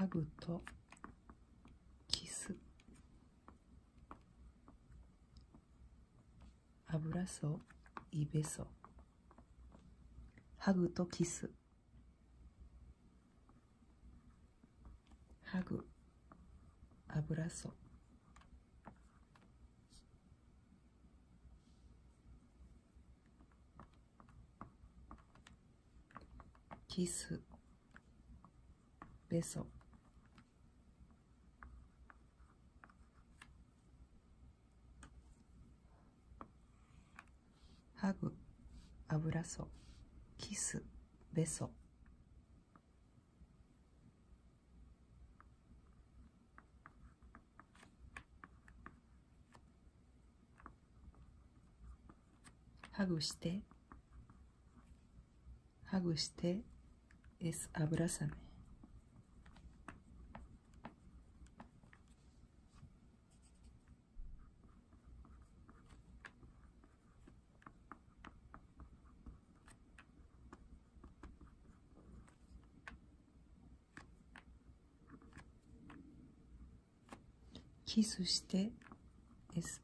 ハグとキス。abrazo y beso。ハグとキス。ハグ、abrazo。キス、beso。ハグ、abrazo、キス、beso。ハグして、ハグして、es abrázame。キスして、es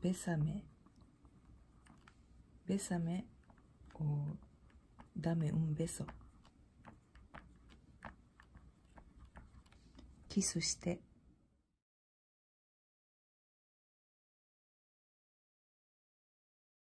bésame。bésame o dame un beso。キスして、